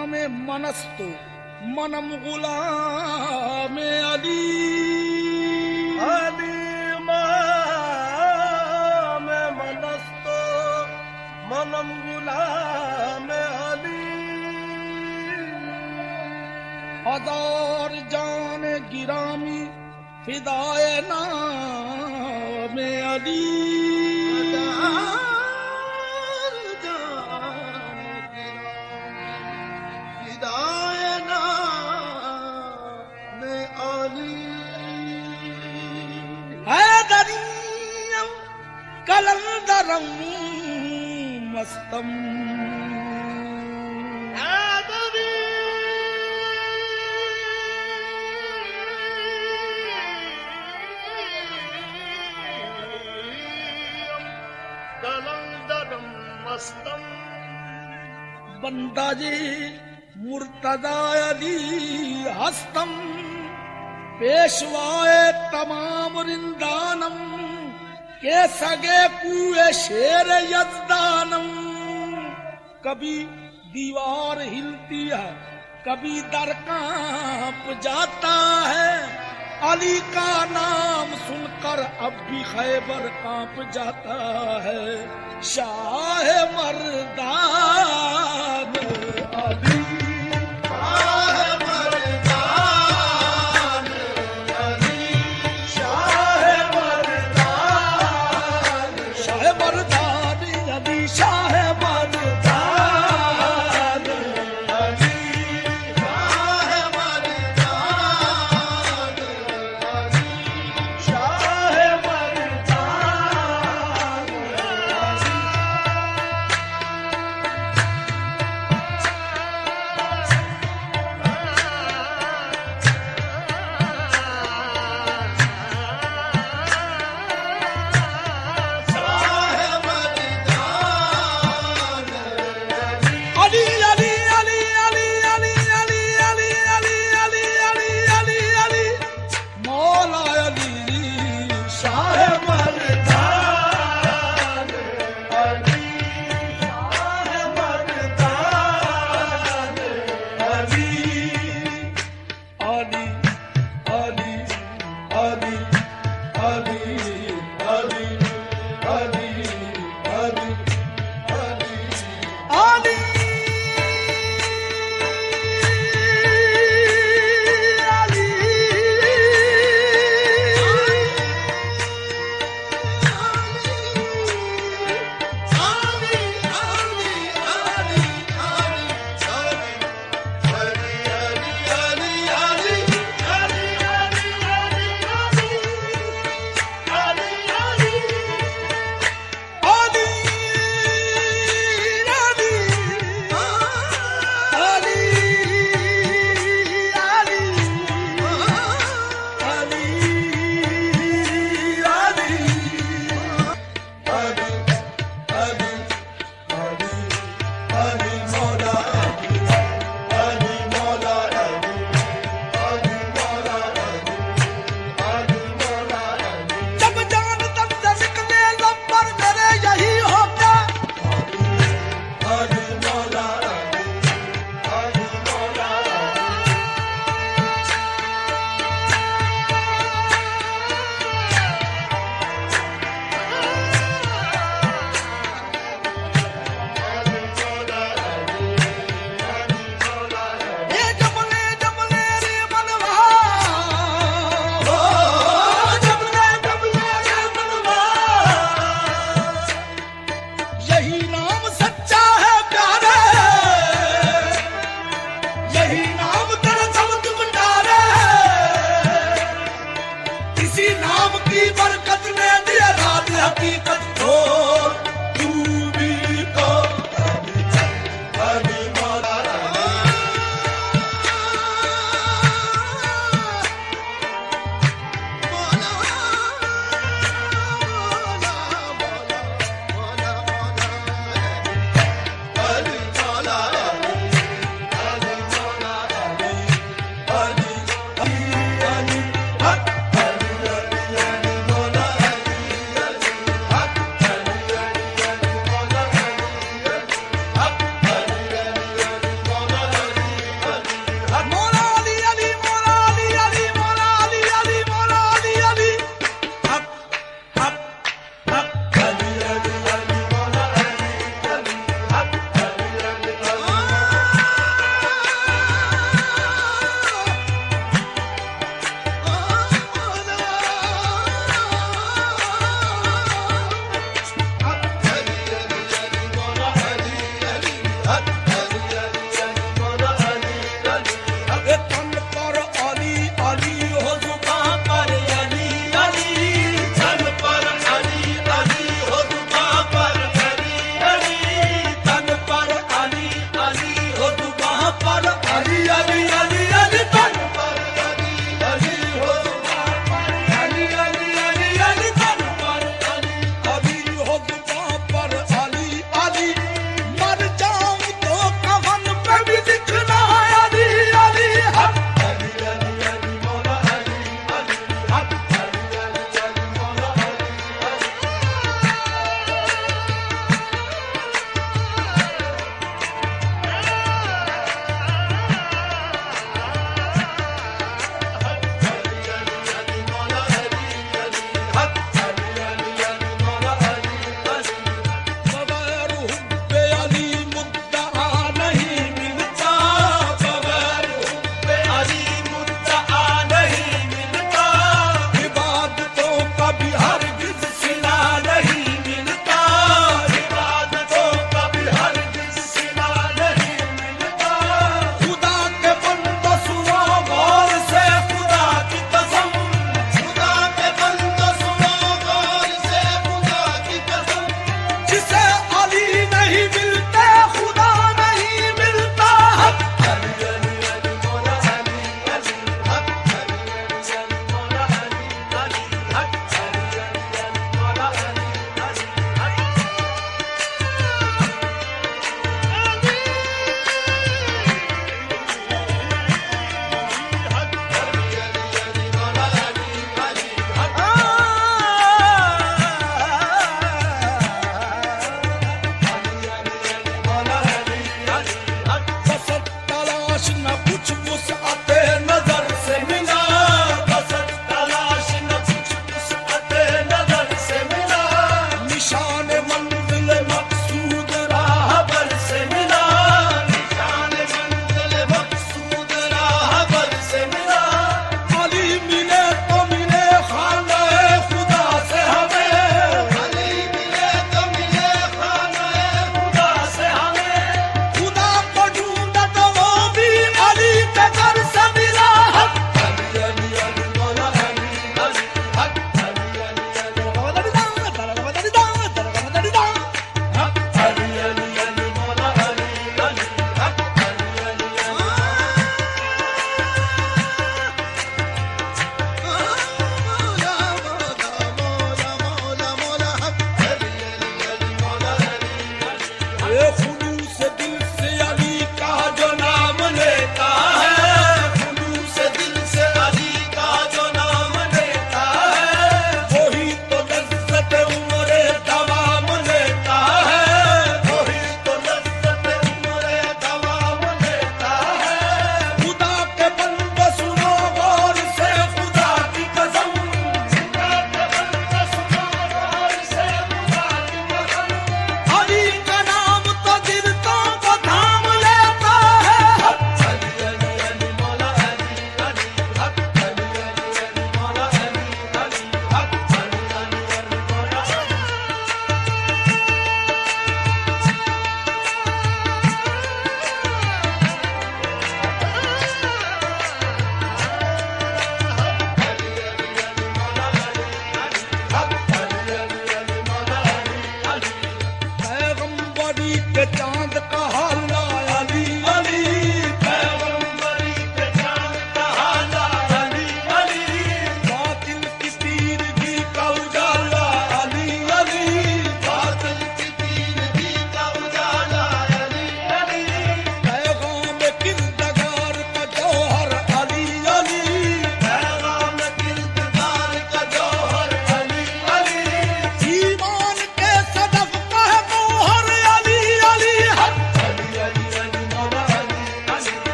में मनस्तो मनम गुलाम अली अली माम मनस्तो मनम गुलाम अली हजार जान गिरामी फिदाए नाम अली हैदरियम कलंदरम मस्तम कलंदरम मस्तम बंदाजी मुर्तदा अली हस्तम पेशवाए तमाम रिंदानम के सगे कुए शेर यजदानम। कभी दीवार हिलती है कभी दर कांप जाता है, अली का नाम सुनकर अब भी खैबर कांप जाता है। शाह मर्दान अली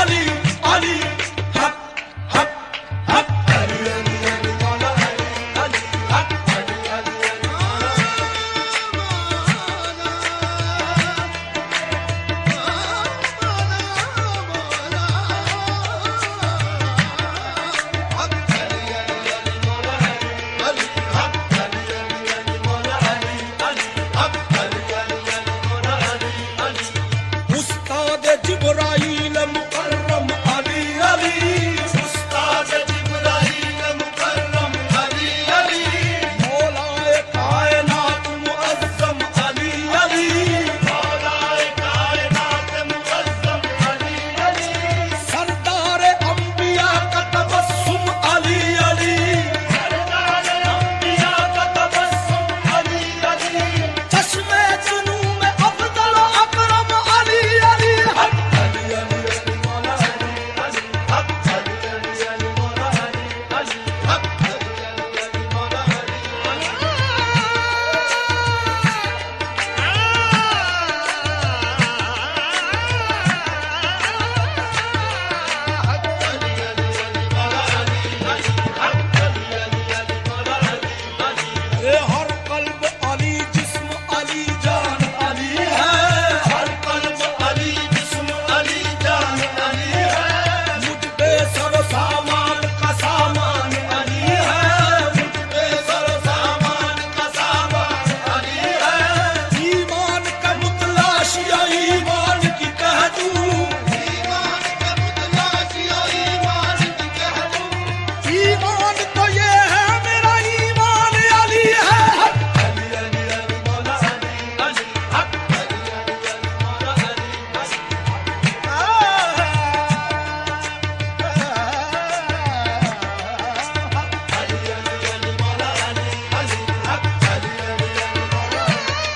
अली अली हक हक हक अली अली अली मौला अली अली हक अली अली अली जिब्राइल मुकर्रम अली अली उस्ताद जिब्राइल मुकर्रम अली अली मौलाए कायनात मुअज्जम अली अली मौलाए कायनात मुअज्जम अली अली सरदार अंबिया का तबस्सुम अली अली सरदार अंबिया का तबस्सुम अली अली चश्मे जुनू में अफजल अकरम अली अली हर कल्ब अली जिस्म अली जान अली है हर कल्ब अली जिस्म अली जान अली है मुझ पे सर सामान का सामान अली है मुझ पे सर सामान का सामान अली है ईमान का मुतलाशिया ईमान की कह दूं ईमान का मुतलाशिया ईमान की कह दूं ईमान तो ये है मेरा ईमान अली है अली अली अली मौला अली अली हक अली अली अली मौला अली अली अली अली अली मौला अली अली हक अली अली अली मौला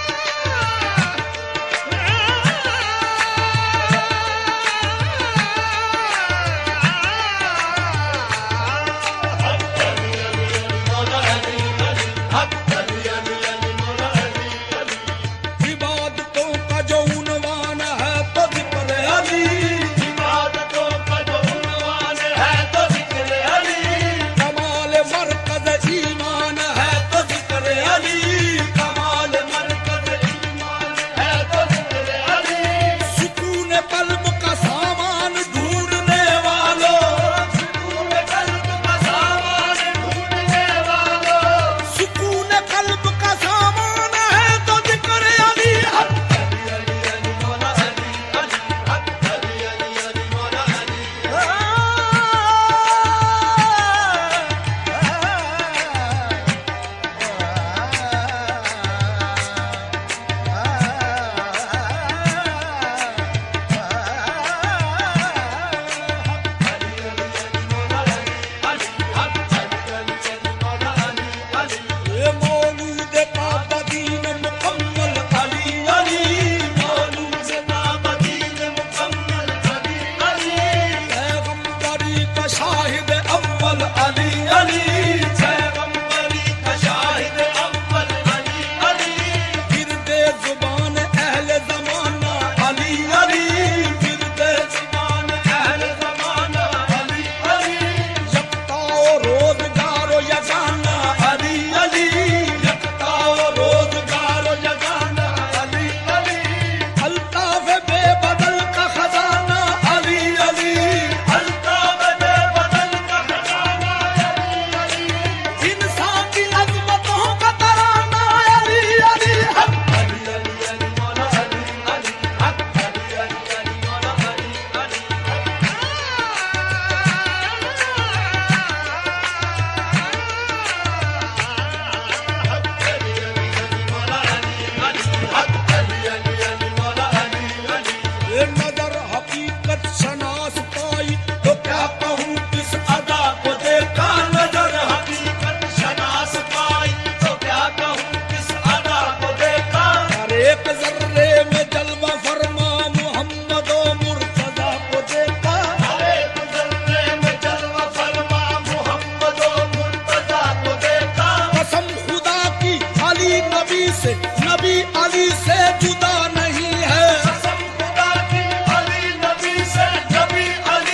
इबादतों का जो उन्वान है तो जिक्र अली इबादतों का जो उन्वान है तो जिक्र अली कमाल मरकज ईमान है तो जिक्र अली कमाल मरकज ईमान है तो जिक्र अली सुकून कल्ब का सामान ढूंढने वालों सुकून कल्ब का सामान ढूंढने वालों सुकून कल्ब का सामान है तो जिक्र अली हक अली अली अली मौला अली अली हक अली अली अली मौला अली ये मौलूद काबदीन मुकम्मल अली अली मौलूद काबदीन मुकम्मल अली अली पैगंबरी का शाहिद अव्वल अली अली पैगंबरी का शाहिद अव्वल अली अली गिरदे जुबान अहले ज़माना अली अली गिरदे जुबान अहले ज़माना अली अली यकता रोज़गार यगाना अली अली यकता रोज़गार यगाना अली अली अल्ताफ बेबदल का खजाना अली अली अल्ताफ बेबदल का खजाना अली अली इंसान की अज़मतों का तराना अली अली हक अली अली अली मौला अली अली हक अली अली अली मौला अली अली ये नजर हकीकत शनास पाई तो क्या कहूँ किस अदा को देखा नजर हकीकत शनास पाई तो क्या कहूँ किस अदा को देखा हर एक जर्रे में जलवा फरमा मोहम्मद ओ मुर्तजा को देखा हर एक जर्रे में जलवा फरमा मोहम्मद ओ मुर्तजा को देखा कसम खुदा की अली नबी से नबी अली से जुदा नहीं है कसम खुदा की अली नबी से नबी अली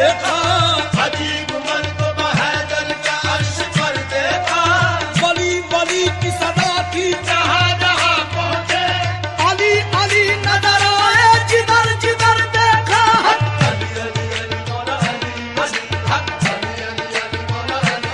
देखा, अजीब मर्तबा हैदर का अर्श पर देखा, वली वली की सदा थी, जहाँ जहाँ पहुँचे अली अली नजर आए जिधर जिधर देखा। अली अली अली मौला अली अली हक अली अली अली मौला अली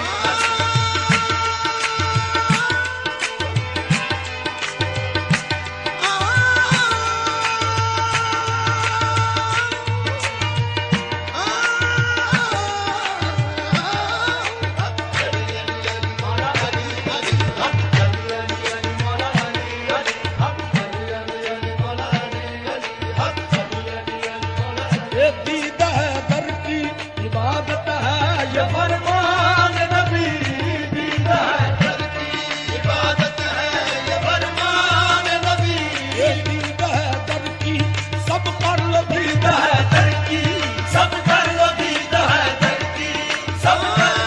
ये दीद है दर की इबादत है, ये फरमान नबी दीद है, दर की इबादत है, ये फरमान नबी ये दीद है दर की, सब कर लो दीद है दर की, सब कर लो दीद है दर की, सब कर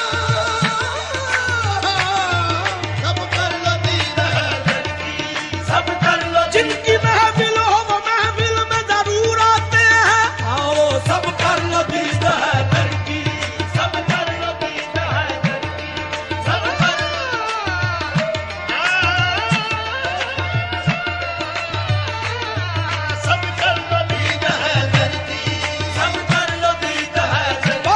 लो दीद है दर की, सब कर लो जिनकी महफिल हो वो महफिल में जरूर आते हैं, आओ सब कर लो दीद है दर की। सब कर लो दीद है दर की, सब कर सब कर लो दीद है दर की, सब कर लो दीद है दर की।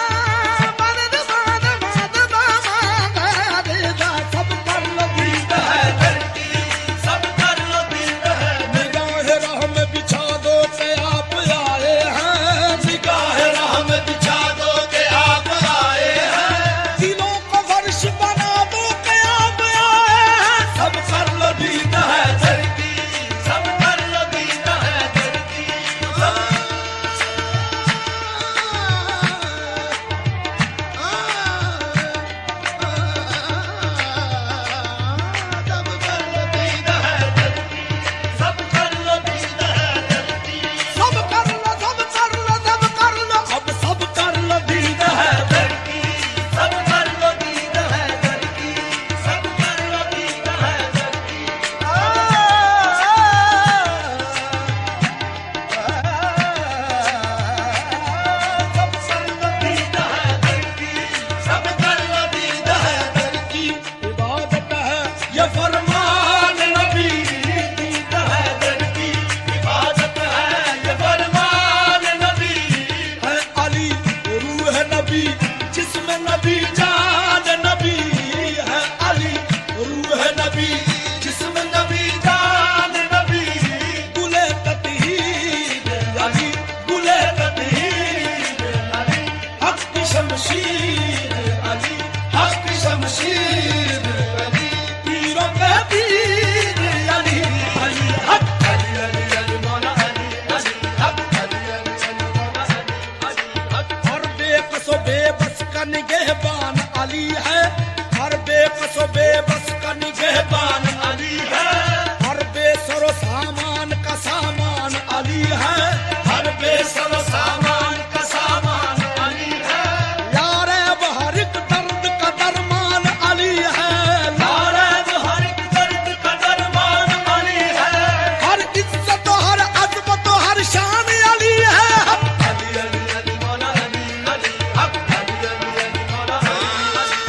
सब कर लो दीद है दर की, सब कर लो दीद है निगाह राह में बिछा दो के आप आए हैं, निगाह राह में बिछा दो के आप आए हैं, दिलों को फर्श बना दो के आप आए हैं। सब कर लो दीद है दर की, सब कर लो दीद है दर की, सब सब कर लो दीद है दर की, सब कर लो दीद है दर की, सब कर लो सब कर लो सब कर लो, अब सब कर लो दीद है दर की, सब कर लो दीद है दर की, सब कर लो दीद है दर की। सब कर लो दीद है दर की, सब कर लो दीद है दर की। इबादत है ये फरमान नबी दीद है दर की, इबादत है ये फरमान नबी है अली रूह नबी जिसमें नबी जान नबी है, अली रूह नबी जिसमें नबी जान नबी गुले ततहीर अली, गुले तदहीर अली हक की शमशीर अली, हक शमशीर अली पीरों के पीर अली, अली हक अली अली अली मौला अली अली हक अली अली अली मौला अली अली हक हर बेकसो बेबस का निगहबान अली है, हर बेकसो बेबस का निगहबान अली है, हर बेसरो सामान का सामान अली है, हर बेसर सामान का सामान अली है, यारे हर एक दर्द का दरमान अली है, नारायण हर एक दर्द का दरमान अली है, हर इज्जत हर अजमत हर शान अली है। अली अली अली मौला अली अली हक अली अली अली मौला अली अली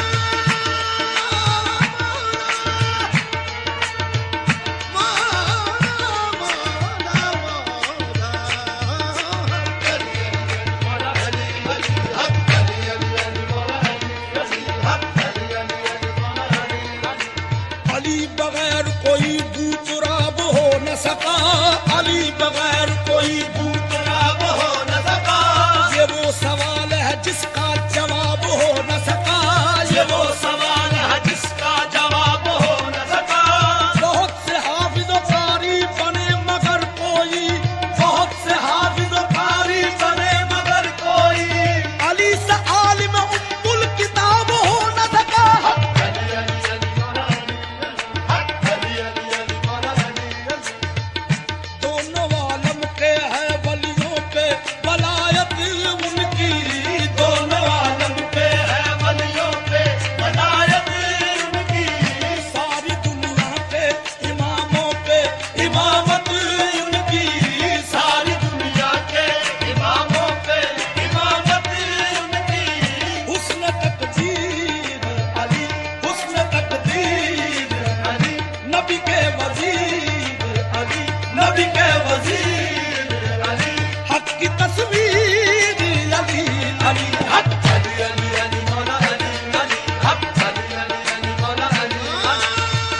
मौला अली अली हक अली अली अली मौला अली अली हक अली अली अली मौला अली अली अली बगैर कोई बूतराब हो न सका, अली बगैर कोई खराब हो न सका, ये वो सवाल है जिसका जवाब हो न सका, ये वो सवाल है जिसका जवाब हो न सका। बहुत से हाफिज कारी बने मगर कोई, बहुत से हाफिज कारी बने मगर कोई अली से आलिम उम्मुल किताब हो न सका। अली अली अली मौला अली अली हक अली अली अली मौला अली अली के वजीर अली, नबी के वजीर अली, हक की तस्वीर अली अली, हक अली अली अली मौला अली अली, हक अली अली अली मौला अली अली।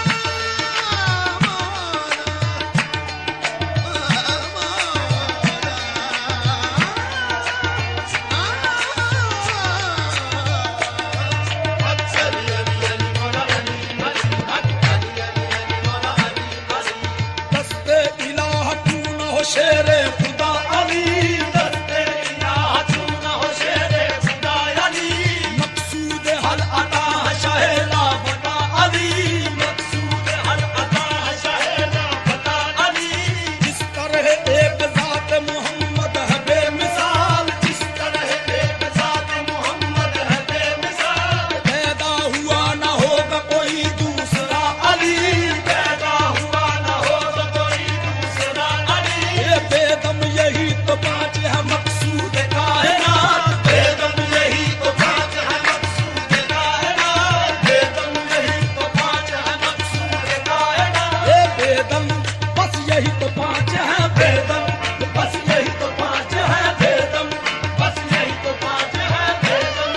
दस्ते इलाह तू न हो शेरे खुदा अली, दस्ते इलाह तू न हो शेरे खुदा अली, मकसूद हल अता है शाहिला बता अली, मकसूद हल अता है शाहिला बता अली। जिस तरह एक ज़ात मोहम्मद है बेमिसाल, जिस तरह एक ज़ात मोहम्मद है बेमिसाल, पैदा हुआ न होगा कोई दूसरा अली, पैदा हुआ न होगा कोई दूसरा अली। ये बेदम यही तो पाँच है मकसूद कायनात, बेदम यही तो पाँच है मकसूद कायनात, बेदम यही तो पाँच है मकसूद कायनात। ये बेदम बस यही तो पाँच है, बेदम बस यही तो पाँच है, बेदम बस यही तो पाँच है, बेदम।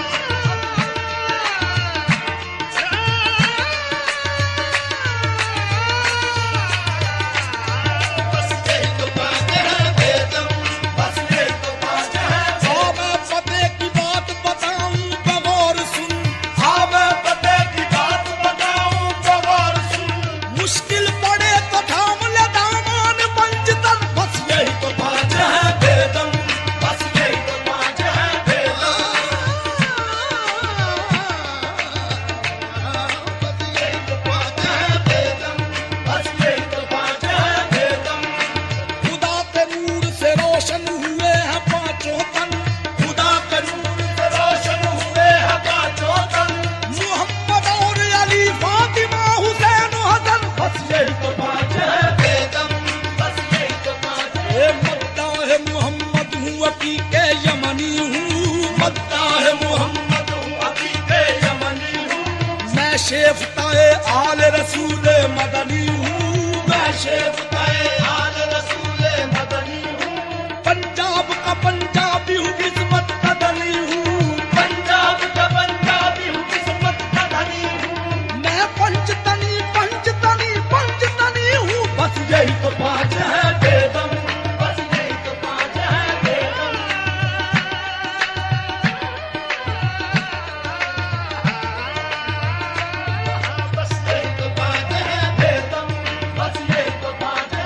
बस यही तो पाँच है, बेदम बस यही तो पाँच है। हाँ मैं पते की बात बताऊं गौर सुन, हाँ मैं पते की बात बताऊं गौर सुन, मुश्किल पड़े तो थाम ले दामान पंचतन, बस यही तो पाँच है, बेदम बस यही तो पाँच है, बेदम बस यही तो पाँच है, बेदम बस यही तो पाँच है, बेदम। खुदा के नूर से रोशन हुए हैं पांचों तन, खुदा के नूर से रोशन हुए हैं पांचों तन, मोहम्मद और अली फातिमा हुसैन हसन, बस यही तो पाँच है, बेदम बस यही तो पाँच है। मद्दा है मोहम्मद हूँ अकीके यमनी हूँ, मद्दा है मोहम्मद हूँ अकीके यमनी हूँ, मैं शेफ्ताए आल रसूल मदनी हूँ, मैं शेफ्ताए आल रसूल मदनी हूँ, पंजाब का पंजाबी हूँ किस्मत का धनी हूँ, पंजाब का पंजाबी हूँ किस्मत का धनी हूँ, मैं पंचतनी पंचतनी पंचतनी हूँ, बस यही तो पाँच है, बेदम बस यही तो पाँच है, बेदम। बस यही तो पाँच है, बेदम बस यही तो पाँच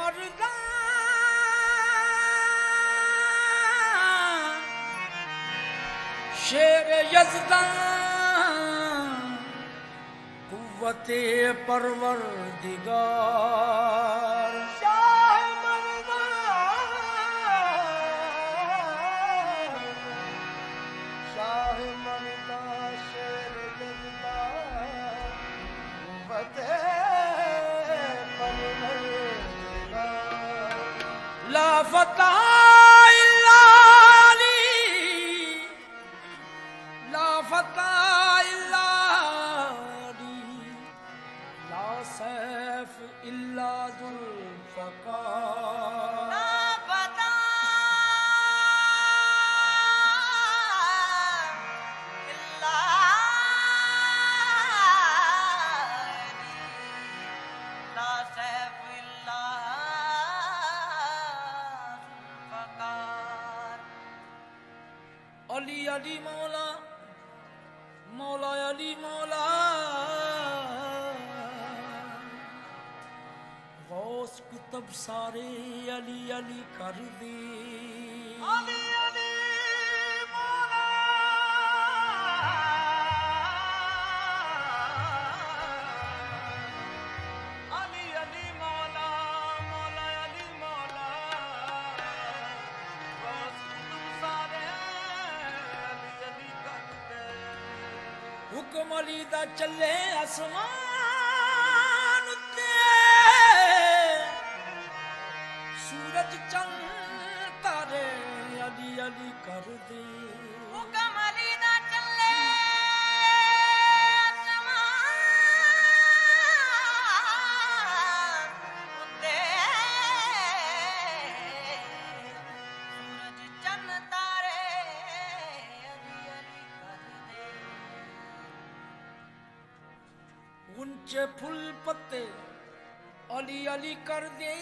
मर्दा शेर यज़दान कुव्वते परवरदिगार शाह मर्दा शाह मर्दा शेर जज़दार कुव्वते परवरदिगार ला फता इल्ला अली ला फता इल्ला अली ला सैफ इल्ला ज़ुल्फ़कार अली अली मौला मौला अली मौला गौस कुतुब सारे अली अली कर दे अली अली मौला अली अली मौला मौला अली मौला बस तुम सारे अली अली कर दे हुक्म अली दा चले आसमान उत्ते सूरज चंद तारे अली अली कर दे हुक्म अली दा चले आसमान उत्ते सूरज चंद तारे अली अली कर दे ऊंचे फूल पत्ते अली अली कर दे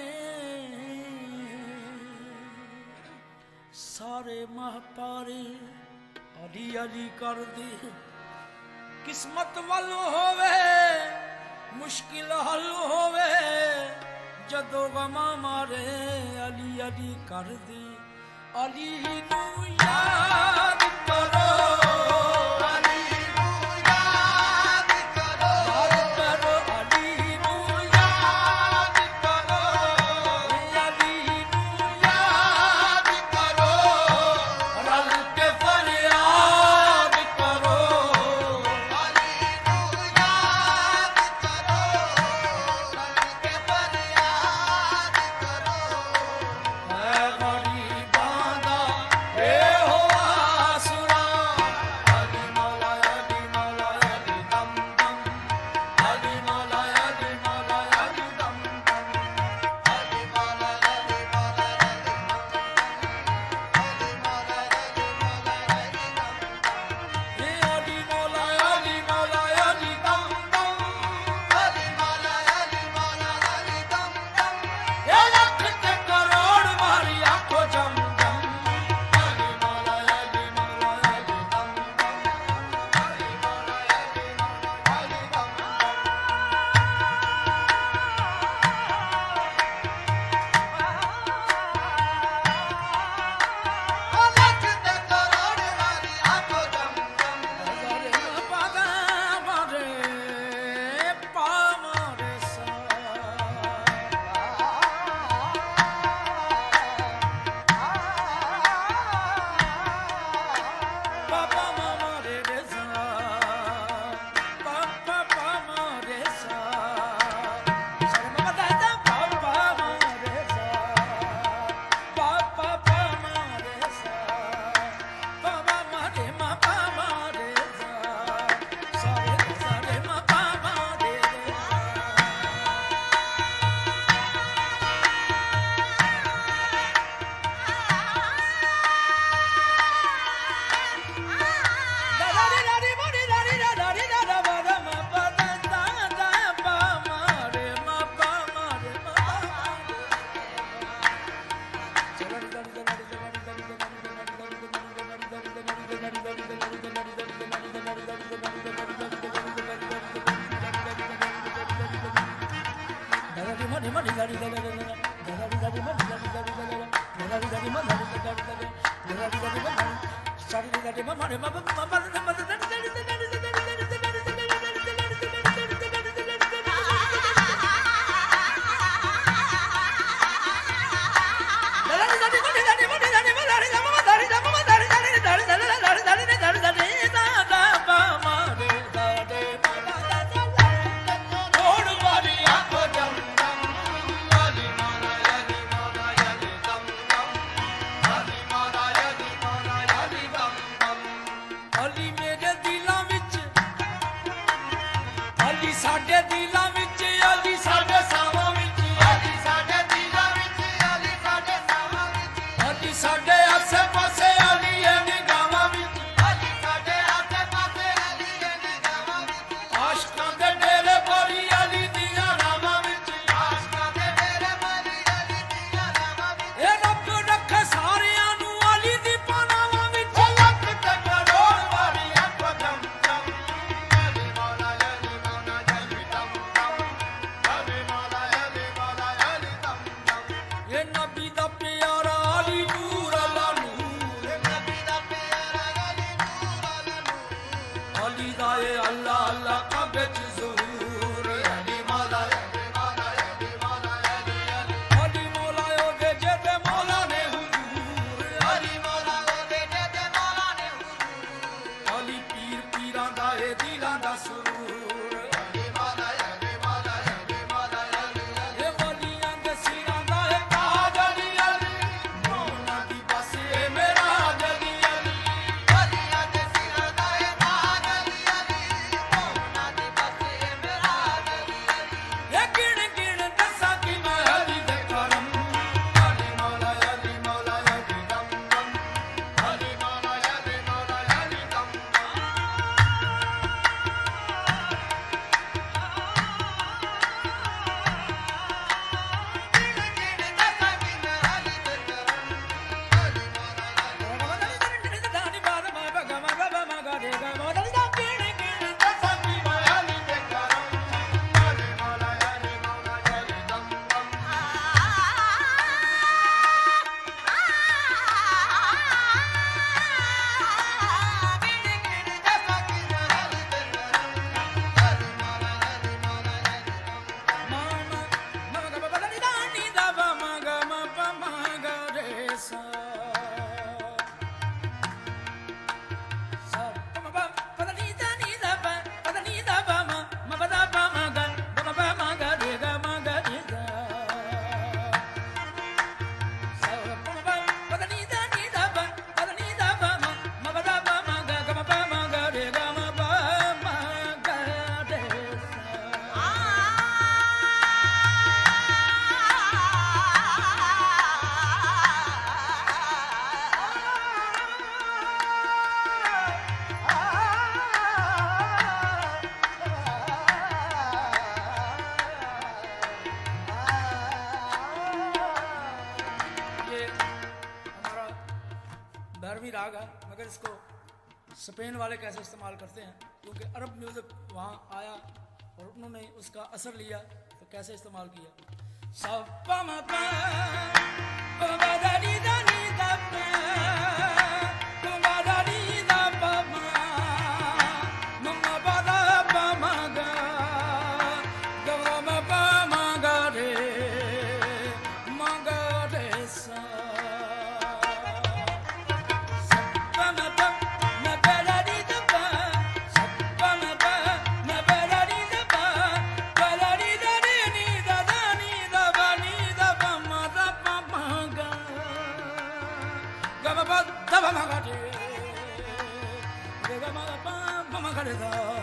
सारे महपारे अली अली कर दे किस्मत वल होवे मुश्किल हल होवे जदों गमा मारे अली अली कर दे अली नू याद करो ए राग है, मगर इसको स्पेन वाले कैसे इस्तेमाल करते हैं, क्योंकि अरब म्यूजिक वहाँ आया और उन्होंने उसका असर लिया, तो कैसे इस्तेमाल किया। Mama